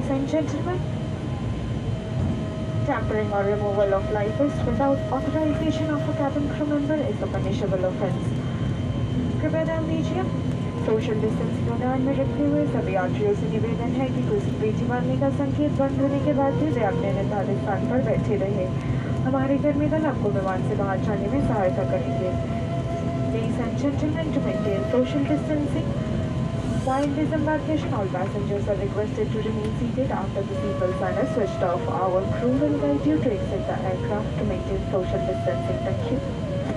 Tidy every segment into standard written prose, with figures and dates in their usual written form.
Ladies and gentlemen, tampering or removal of live fish without authorization of a cabin crew member is a punishable offense. कृपया ध्यान दीजिए, social distancing को ध्यान में रखते हुए सभी यात्रियों से निवेदन है कि कुछ पेटी मारने का संकेत बंद होने के बाद भी वे अपने निर्धारित स्थान पर बैठे रहे। हमारे कर्मी दल आपको विमान से बाहर जाने में सहायता करेंगे। Ladies and gentlemen, to maintain social distancing, while disembarkation, all passengers are requested to remain seated after the seatbelt sign is switched off. Our crew will guide you to exit the aircraft to maintain social distancing. Thank you.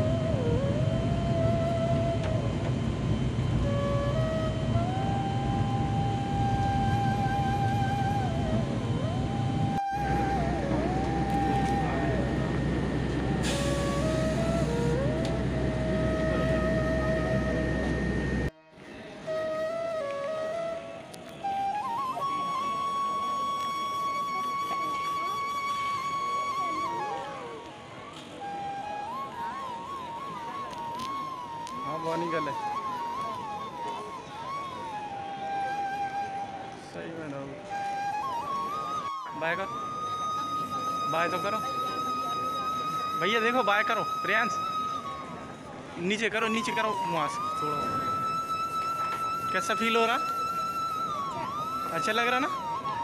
हाँ वो निकल है सही में ना bye करो bye तो करो भैया देखो बाय करो प्रियांश नीचे करो वहाँ से थोड़ा कैसा फील हो रहा अच्छा लग रहा ना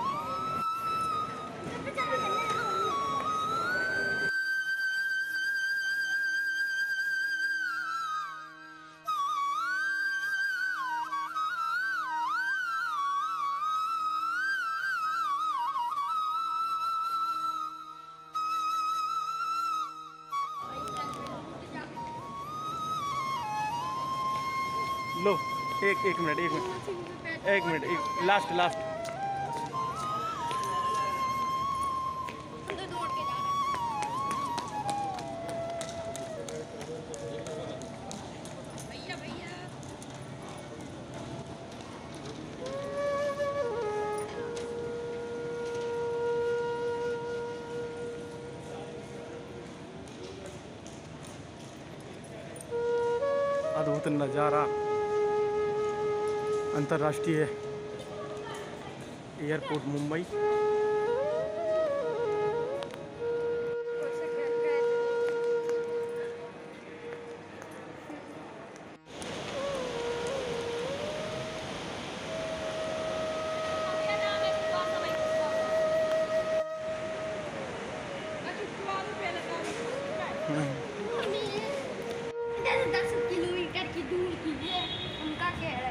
लो एक मिनट लास्ट अद्भुत नज़ारा अंतर्राष्ट्रीय एयरपोर्ट मुंबई किलोमीटर की दूर की है उनका कह रहा है